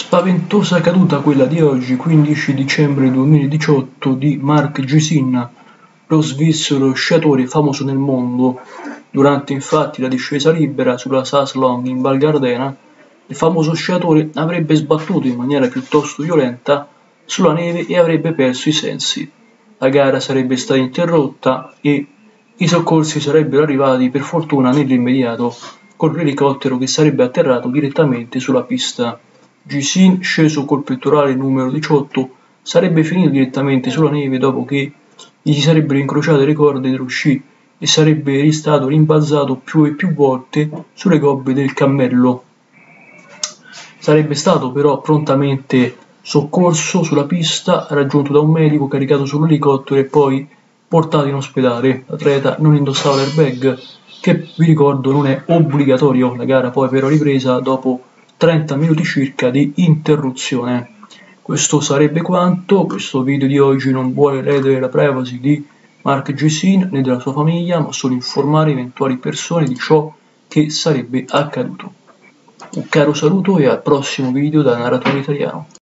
Spaventosa caduta quella di oggi, 15 dicembre 2018, di Mark Gisin, lo svizzero sciatore famoso nel mondo. Durante infatti la discesa libera sulla Saas-Long in Val Gardena, il famoso sciatore avrebbe sbattuto in maniera piuttosto violenta sulla neve e avrebbe perso i sensi. La gara sarebbe stata interrotta e i soccorsi sarebbero arrivati per fortuna nell'immediato con l'elicottero che sarebbe atterrato direttamente sulla pista. Gisin, sceso col pettorale numero 18, sarebbe finito direttamente sulla neve dopo che gli si sarebbero incrociate le corde dello sci e sarebbe stato rimbalzato più e più volte sulle gobbe del cammello. Sarebbe stato però prontamente soccorso sulla pista, raggiunto da un medico caricato sull'elicottero e poi portato in ospedale. L'atleta non indossava l'airbag, che vi ricordo non è obbligatorio. La gara poi però ripresa dopo 30 minuti circa di interruzione. Questo sarebbe quanto. Questo video di oggi non vuole ledere la privacy di Mark Gisin né della sua famiglia, ma solo informare eventuali persone di ciò che sarebbe accaduto. Un caro saluto e al prossimo video da Narratore Italiano.